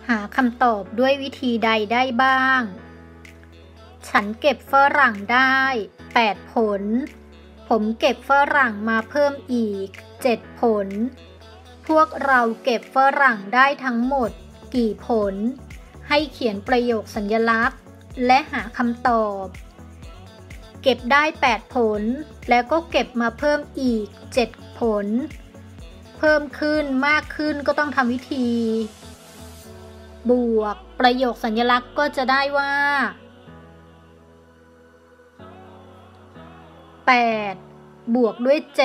หาคำตอบด้วยวิธีใดได้บ้างฉันเก็บฝรั่งได้8ผลผมเก็บฝรั่งมาเพิ่มอีก7ผลพวกเราเก็บฝรั่งได้ทั้งหมดกี่ผลให้เขียนประโยคสัญลักษณ์และหาคำตอบเก็บได้8ผลแล้วก็เก็บมาเพิ่มอีก7ผลเพิ่มขึ้นมากขึ้นก็ต้องทำวิธีบวกประโยคสัญลักษณ์ก็จะได้ว่า8บวกด้วย7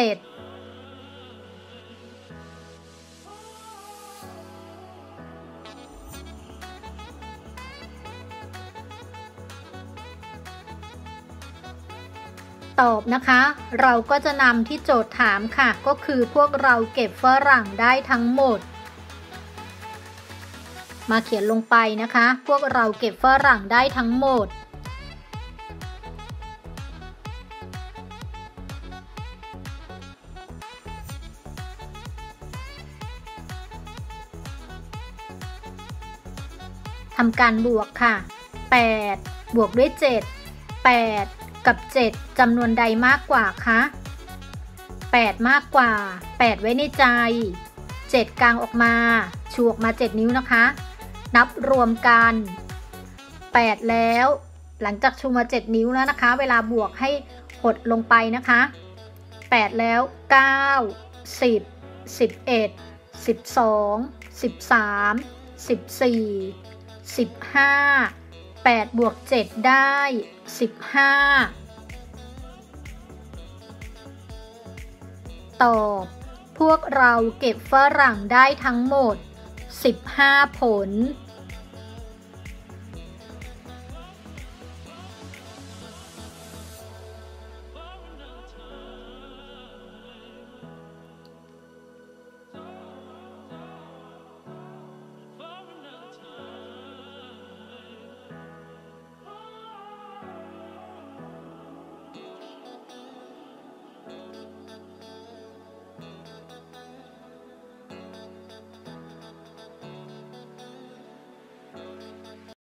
ตอบนะคะเราก็จะนำที่โจทย์ถามค่ะก็คือพวกเราเก็บฝรั่งได้ทั้งหมดมาเขียนลงไปนะคะพวกเราเก็บฝรั่งได้ทั้งหมดทำการบวกค่ะ8บวกด้วย7 8กับ7จำนวนใดมากกว่าคะ8มากกว่า8ไว้ในใจ7กางออกมาชูออกมา7นิ้วนะคะนับรวมกัน8แล้วหลังจากชูมา7นิ้วแล้วนะคะเวลาบวกให้หดลงไปนะคะ8แล้ว9 10 11 12 13 14 15 8บวก7ได้15ตอบพวกเราเก็บฝรั่งได้ทั้งหมด15ผล